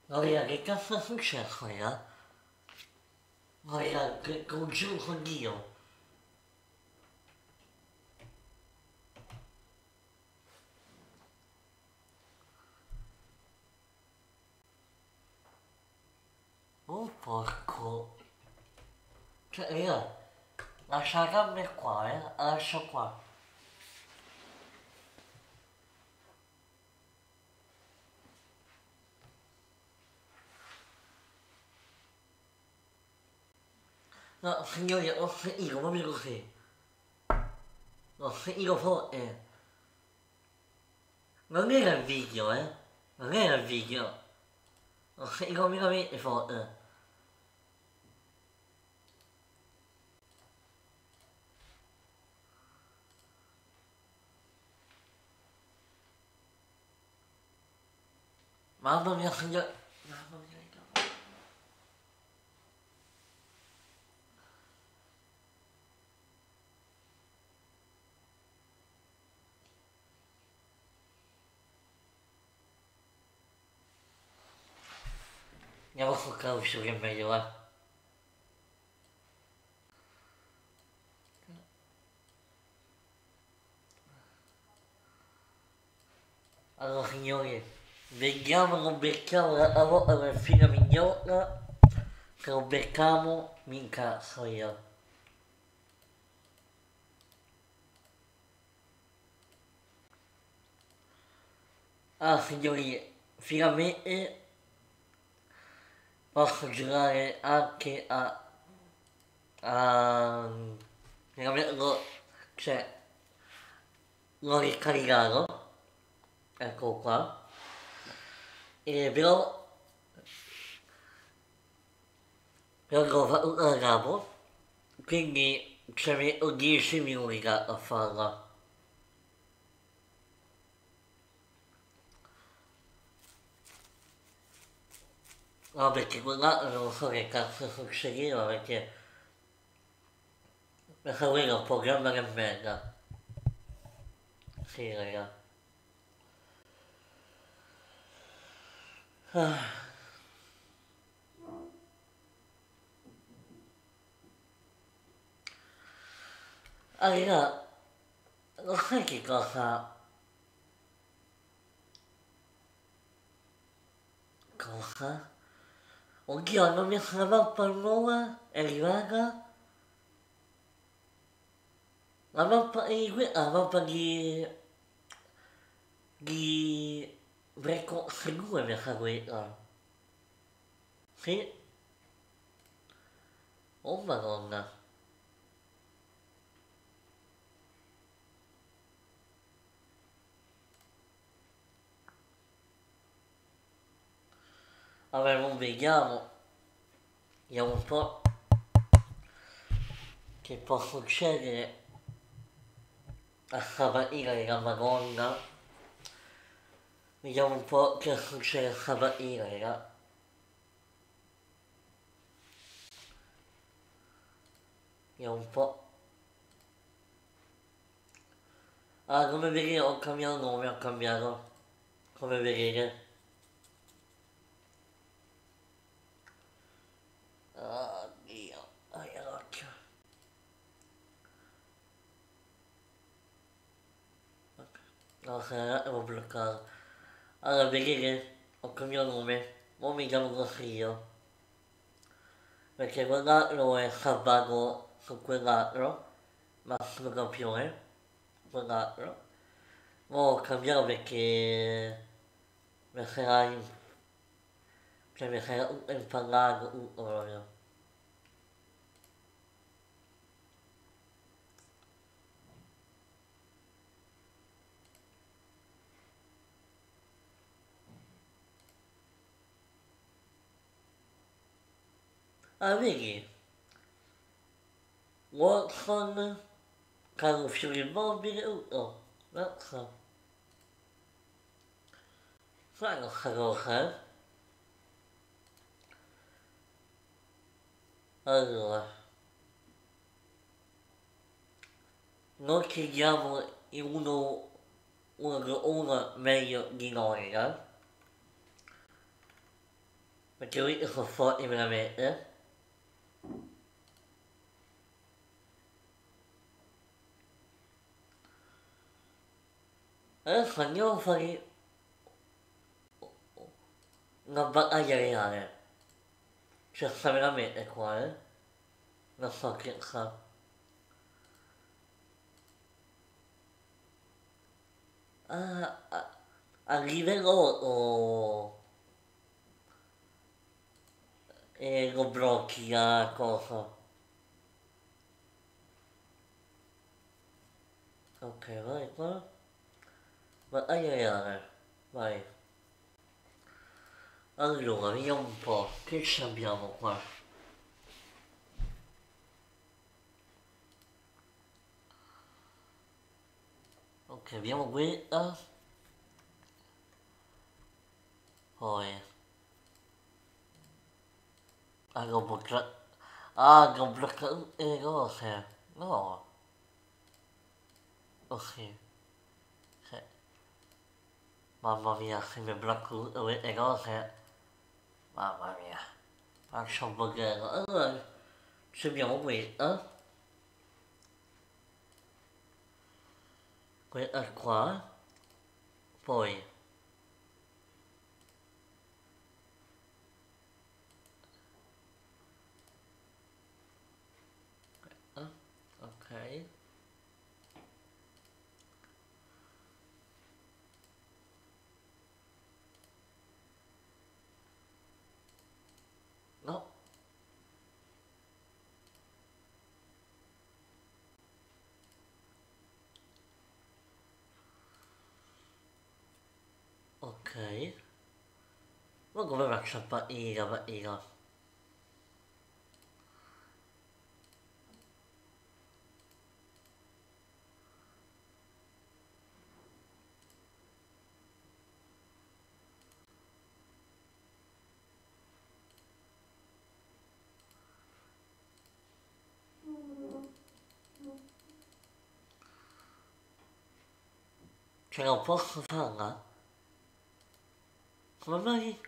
Maria, che cazzo è successo, ya? Maria, che congiuro con Dio. Oh porco. Cioè, io, lascia la carne qua, la lascio qua. No, signori, ho finito, proprio così. Ho finito forte. Non era il video, eh. Non era il video. Ho finito veramente forte. Mamma mia, signori. Mamma mia, raga. Andiamo sul calcio che è meglio, eh. Allora, signori, vediamo, non becchiamo la volta per fine mignotta. Se lo becchiamo, mi incazzo io. Ah, signori, finalmente posso giocare anche a... finalmente cioè, l'ho ricaricato, ecco qua, e però devo fare tutto da capo, quindi ci metto 10 minuti a farla. No, perché quella non so che cazzo succedeva, perché questa qui è un programma che merda. Sì, raga. Ah, raga, non sai che cosa... Cosa? Oddio, hanno messo la mappa nuova, è arrivata. La mappa la mappa di Black Ops 2 mi sa quella. Sì? Oh madonna. Vabbè, non vediamo. Vediamo un po' che può succedere a sta partita della Madonna. Vediamo un po' che succede a sta partita, raga. Vediamo un po'. Ah, come vedete ho cambiato nome, ho cambiato. Come vedete. Oddio, ai l'occhio. No, se ne l'avevo bloccato. Allora, vedete, ho cambiato nome. Ora mi chiamo così io. Perché quell'altro è salvato su quell'altro. Massimo campione. Quell'altro. Ora ho cambiato perché mi sarà cioè mi sarà impallato tutto proprio. Ah, vedi? Watson, caro fiore immobile, tutto. Mazza. Sai questa cosa, eh? Allora, noi chiediamo in uno meglio di noi, eh? perché lui è forte veramente. Adesso andiamo a fare una battaglia reale. Cioè sta veramente qua, eh. Non so che sa. Ah, a livello lo blocchi la cosa. Ok, vai qua. Battaglia reale. Vai. Allora, vediamo un po'. Che ci abbiamo qua? Ok, abbiamo questa. Poi. Ah, devo bloccare. Ah, devo bloccare tutte le cose. No. Oh sì. Sì. Mamma mia, se mi blocco tutte queste cose. Mamma mia. Faccio un pochino. Allora, ci abbiamo questa. Questa qua. Poi. Ok. No. Ok. Ma come faccio a partire, partire? Ce la posso farla? Come mai?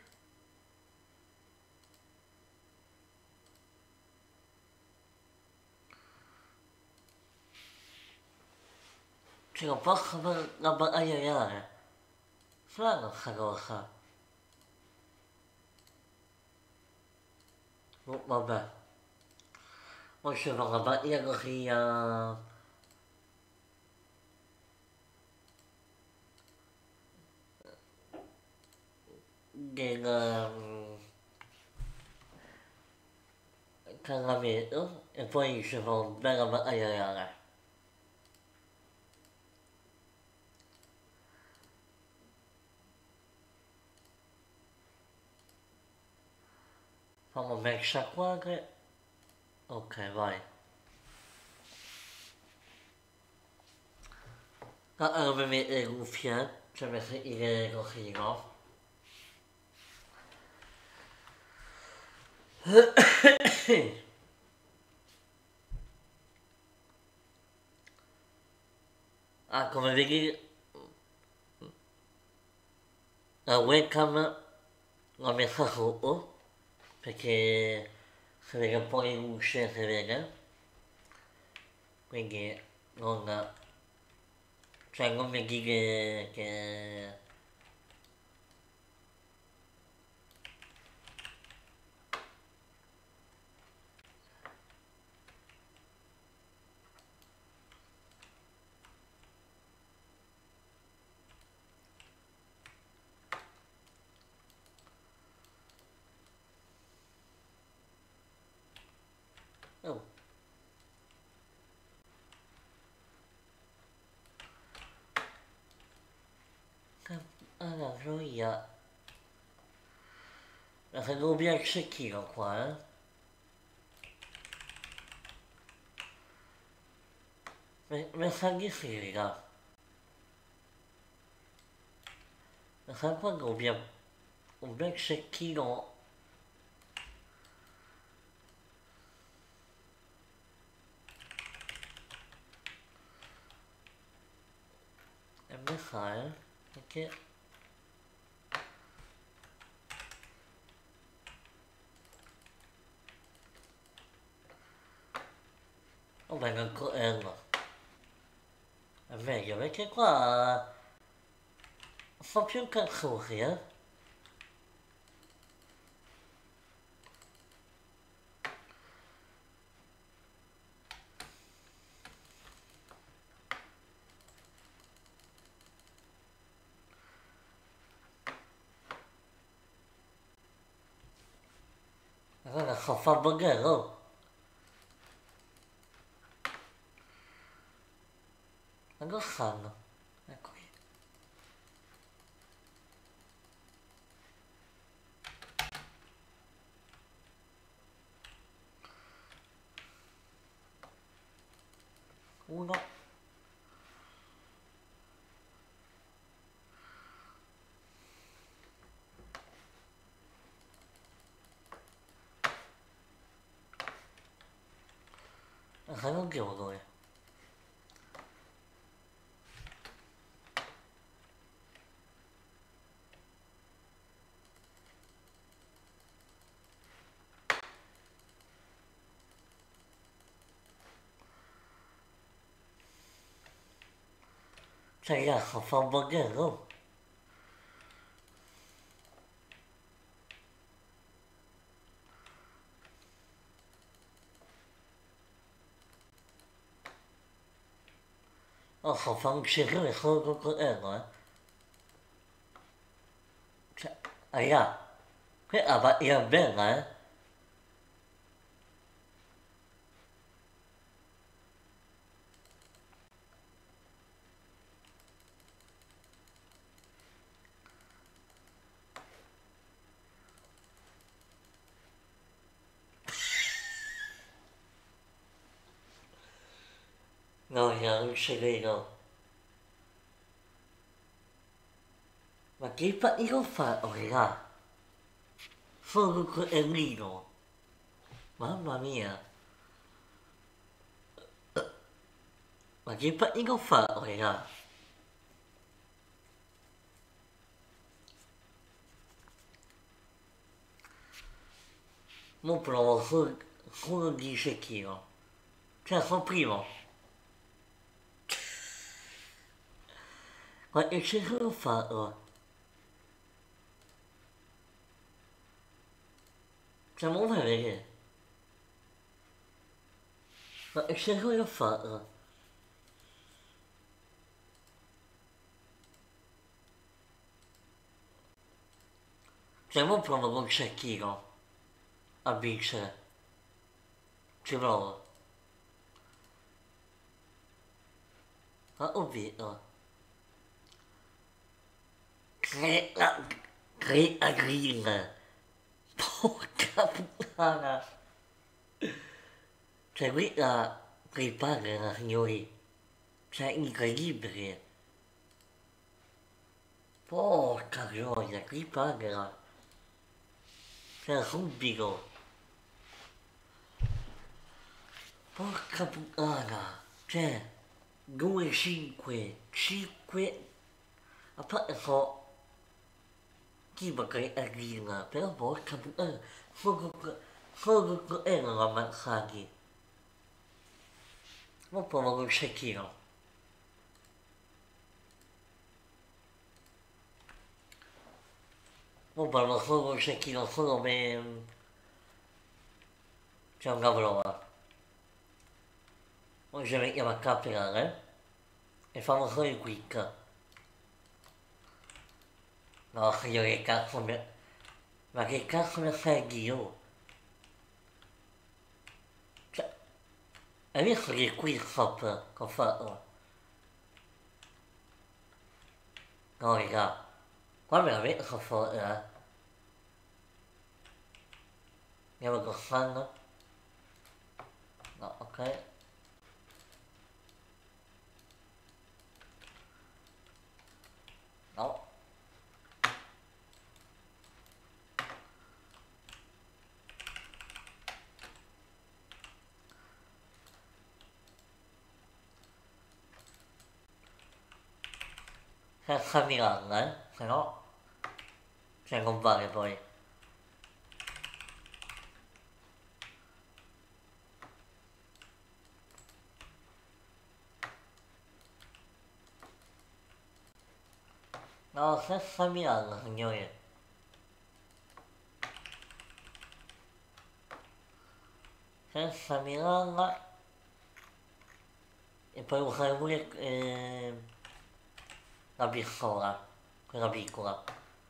Ce la posso fare la battaglia reale? Strano sta cosa. Oh, vabbè. Poi ci fa la battaglia così del Carraveto e poi ci fa una bella battaglia reale. Fammi mettere qua che... Ok, vai. Allora mi metto le cuffie, cioè per sentire così, no? Ah, come vedi la webcam l'ho messa sotto, perché si vede un po' di luce, si vede, quindi non... cioè non mi dire che... Oh, allora, gioia... Ma se devo pigliare il cecchino qua, eh? Mi sa di sì, raga. Mi sa quando devo pigliare un bel cecchino... E mi sa, perché... vengo il coello. È meglio perché qua fa più calcoli, eh? Allora fa baghello. Ma lo fanno? Ecco qui. Uno. Non devo dove. Cioè, fa baghello. Oh, fa un cervello solo col coello, eh? Cioè, quella è bella, eh? No, non ci vedo. Ma che io fa, oh, solo col coellino. Mamma mia. Ma che io fa, oh, Mo provo solo 10 kg. Cioè, sono primo. Ma che ce l'ho fatto? Cioè, mo vai a vedere. Ma che ce l'ho fatto? Cioè, mo provo con cecchino a vincere. Ci provo. Ma ho vinto. Creta, Creta Grill. Porca puttana. Cioè, quella che parla, signori. Cioè, incredibile. Porca gioia, qui parla. Cioè, subito. Porca puttana. Cioè, 2, 5, 5. A parte so tipo che è grilla, però porca puttana. Solo che non ammazzati. Non provo col cecchino. Non parlo solo col cecchino, solo per... c'è una prova. Poi ci mettiamo a capitare e fanno solo i quick. No, io che cazzo mi... Ma che cazzo mi fai io? Cioè, hai visto che quick stop che ho fatto? No, raga, qua veramente sono forte, eh. Andiamo con fanno. No, ok. No. Senza Miranda, se no... se non vale poi. No, senza Milano, signore. Senza Milano. E poi usare pure la pistola, quella piccola.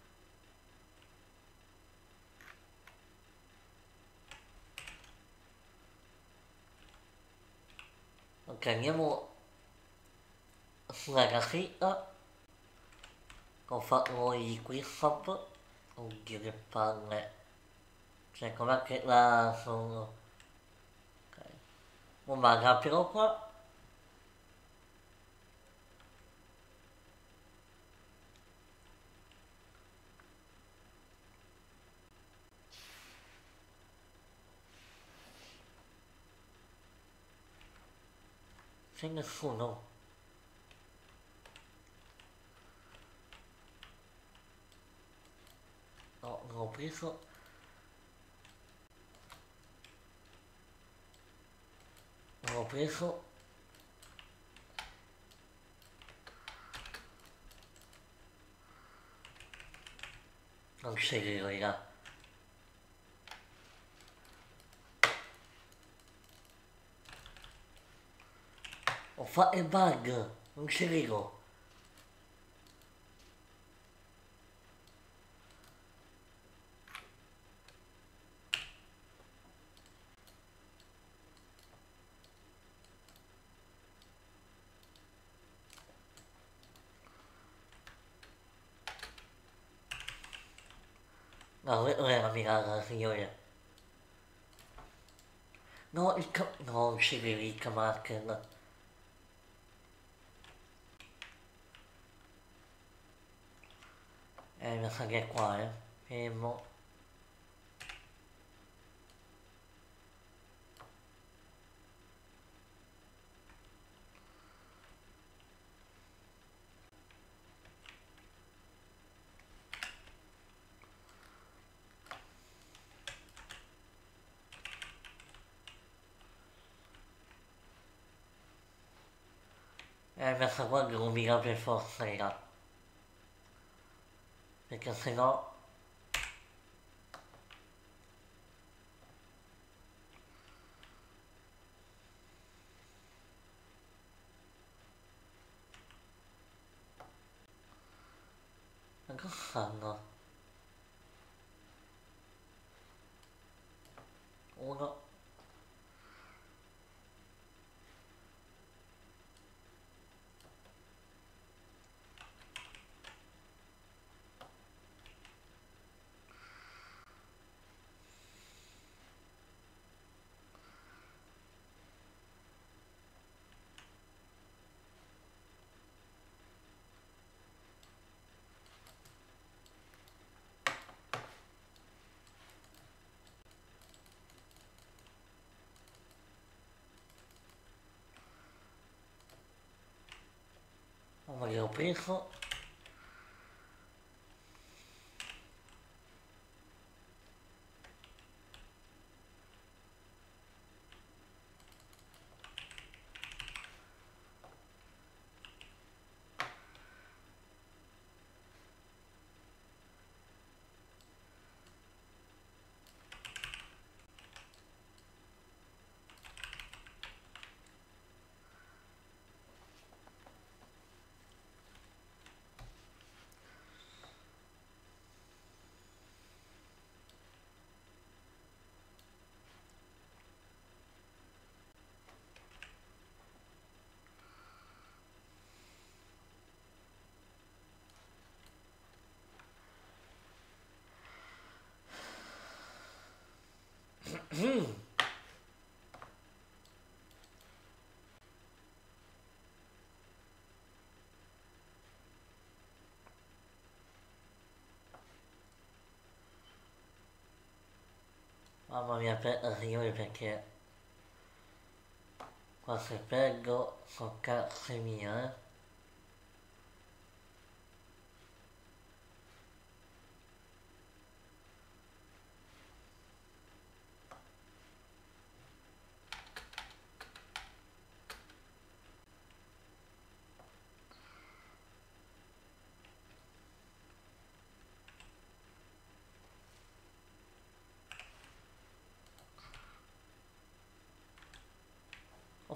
Ok, andiamo sulla casetta. Ho fatto i quiz up. Oddio che palle. Cioè com'è che la sono. Ok. Un magapiro qua. C'è nessuno. No, non ho preso. Non ho preso. Non c'è che raga. Ho fatto il bug. Non ci vedo. No, non è la mirata, signore. No, no, non ci vedo il Marker. Mi sa che è qua, eh. Fermo. Mi sa qua devo mirare per forza, raga. Perché sennò. Ma cosa fanno? Uno. Non l'avevo preso. Mamma mia, signore, perché qua se perdo so cazzo mia, eh.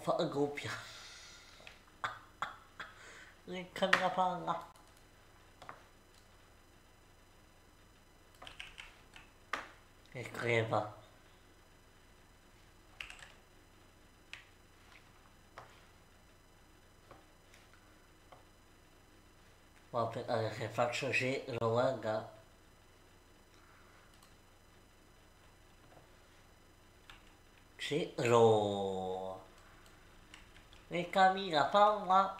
fa doppia. Leccami la palla. Che crepa. Ma se faccio centro, guarda. Centro. Leccami la palla.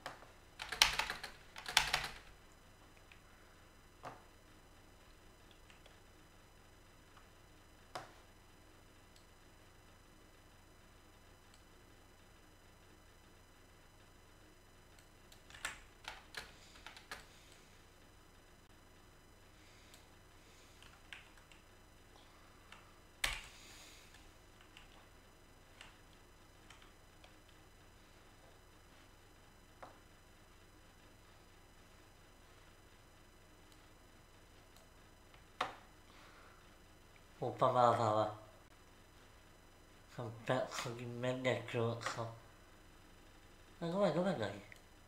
Opa, va. Sono un pezzo di merda grosso. Ma dov'è lei?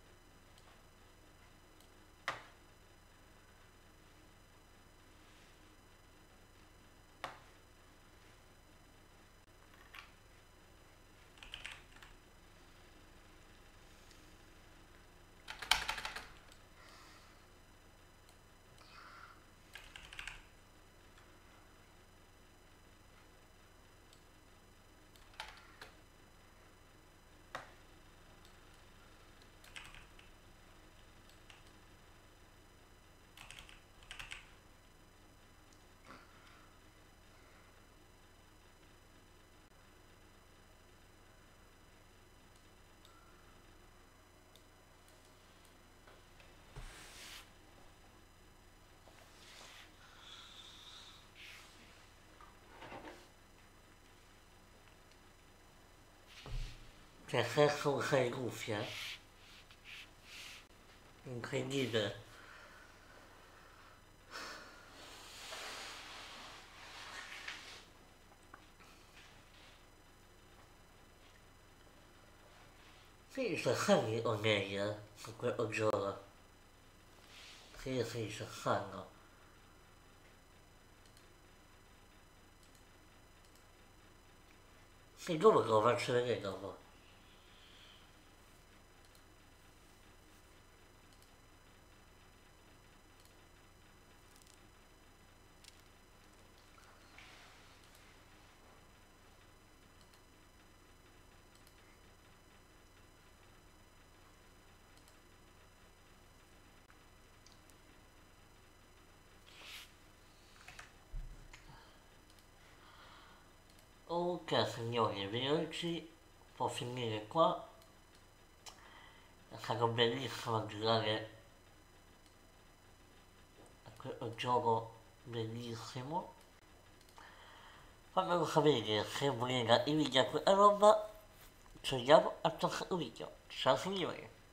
Che sesso sei cuffia? Incredibile. Sì, sta sani o meglio, su quello gioco. Sì, sta sanno. Sì, dopo te lo faccio vedere dopo. Ok signori, per oggi può finire qua. È stato bellissimo giocare a questo gioco bellissimo. Fammelo sapere se volete i video a questa roba. Ci vediamo al prossimo video. Ciao signori!